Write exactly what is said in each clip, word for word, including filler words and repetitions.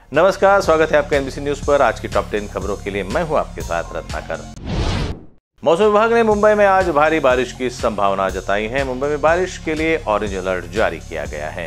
नमस्कार, स्वागत है आपका एनबीसी न्यूज पर। आज की टॉप टेन खबरों के लिए मैं हूं आपके साथ रत्नाकर। मौसम विभाग ने मुंबई में आज भारी बारिश की संभावना जताई है। मुंबई में बारिश के लिए ऑरेंज अलर्ट जारी किया गया है।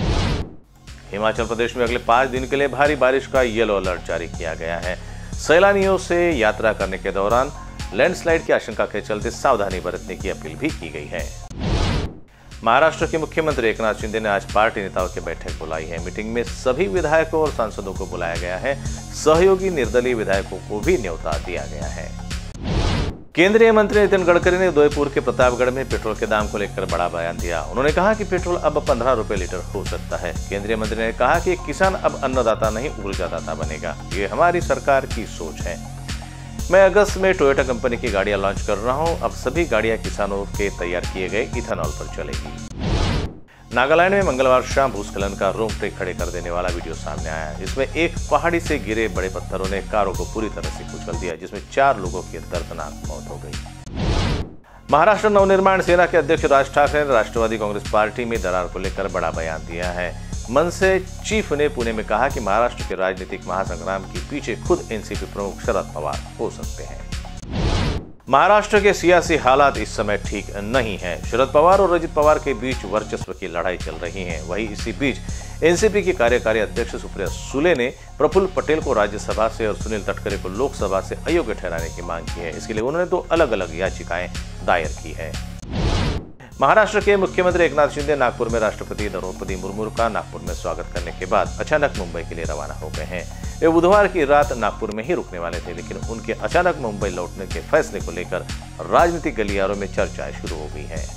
हिमाचल प्रदेश में अगले पांच दिन के लिए भारी बारिश का येलो अलर्ट जारी किया गया है। सैलानियों से यात्रा करने के दौरान लैंडस्लाइड की आशंका के चलते सावधानी बरतने की अपील भी की गई है। महाराष्ट्र के मुख्यमंत्री एकनाथ शिंदे ने आज पार्टी नेताओं की बैठक बुलाई है। मीटिंग में सभी विधायकों और सांसदों को बुलाया गया है। सहयोगी निर्दलीय विधायकों को भी न्योता दिया गया है। केंद्रीय मंत्री नितिन गडकरी ने उदयपुर के प्रतापगढ़ में पेट्रोल के दाम को लेकर बड़ा बयान दिया। उन्होंने कहा कि पेट्रोल अब पंद्रह रुपए लीटर हो सकता है। केंद्रीय मंत्री ने कहा कि किसान अब अन्नदाता नहीं ऊर्जादाता बनेगा। ये हमारी सरकार की सोच है। मैं अगस्त में टोयोटा कंपनी की गाड़ियां लॉन्च कर रहा हूं। अब सभी गाड़ियां किसानों के तैयार किए गए इथेनॉल पर चलेगी। नागालैंड में मंगलवार शाम भूस्खलन का रोंगटे खड़े कर देने वाला वीडियो सामने आया। इसमें एक पहाड़ी से गिरे बड़े पत्थरों ने कारों को पूरी तरह से कुचल दिया, जिसमें चार लोगों की दर्दनाक मौत हो गई। महाराष्ट्र नवनिर्माण सेना के अध्यक्ष राज ठाकरे ने राष्ट्रवादी कांग्रेस पार्टी में दरार को लेकर बड़ा बयान दिया है। मनसे चीफ ने पुणे में कहा कि महाराष्ट्र के राजनीतिक महासंग्राम के पीछे खुद एनसीपी प्रमुख शरद पवार हो सकते हैं। महाराष्ट्र के सियासी हालात इस समय ठीक नहीं है। शरद पवार और अजित पवार के बीच वर्चस्व की लड़ाई चल रही है। वहीं इसी बीच एनसीपी की कार्यकारी अध्यक्ष सुप्रिया सुले ने प्रफुल्ल पटेल को राज्यसभा से और सुनील तटकरे को लोकसभा से अयोग्य ठहराने की मांग की है। इसके लिए उन्होंने दो अलग अलग याचिकाएं दायर की है। महाराष्ट्र के मुख्यमंत्री एकनाथ शिंदे नागपुर में राष्ट्रपति द्रौपदी मुर्मू का नागपुर में स्वागत करने के बाद अचानक मुंबई के लिए रवाना हो गए हैं। वे बुधवार की रात नागपुर में ही रुकने वाले थे, लेकिन उनके अचानक मुंबई लौटने के फैसले को लेकर राजनीतिक गलियारों में चर्चाएं शुरू हो गई है।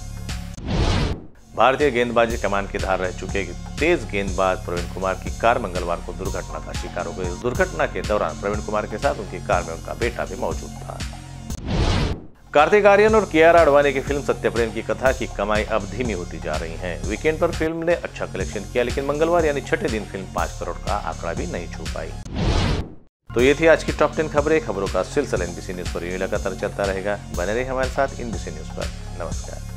भारतीय गेंदबाजी कमान की धार रह चुके तेज गेंदबाज प्रवीण कुमार की कार मंगलवार को दुर्घटना का शिकार हो गई। इस दुर्घटना के दौरान प्रवीण कुमार के साथ उनकी कार में उनका बेटा भी मौजूद था। कार्तिक आर्यन और कियारा आडवाणी की फिल्म सत्यप्रेम की कथा की कमाई अब धीमी होती जा रही है। वीकेंड पर फिल्म ने अच्छा कलेक्शन किया, लेकिन मंगलवार यानी छठे दिन फिल्म पांच करोड़ का आंकड़ा भी नहीं छू पाई। तो ये थी आज की टॉप टेन खबरें। खबरों का सिलसिला एनबीसी न्यूज पर यूं लगातार चलता रहेगा। बने रहिए हमारे साथ एनबीसी न्यूज पर। नमस्कार।